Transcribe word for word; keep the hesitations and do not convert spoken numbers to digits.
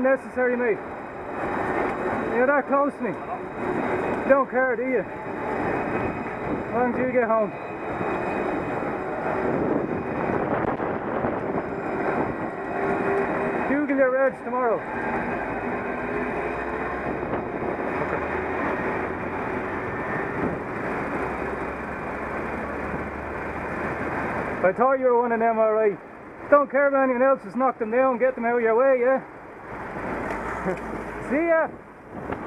unnecessary, mate. You're that close to me. You don't care, do you? As long as you get home. Google your reds tomorrow. I thought you were one of them, alright. Don't care about anyone else, just knock them down, get them out of your way, yeah? See ya!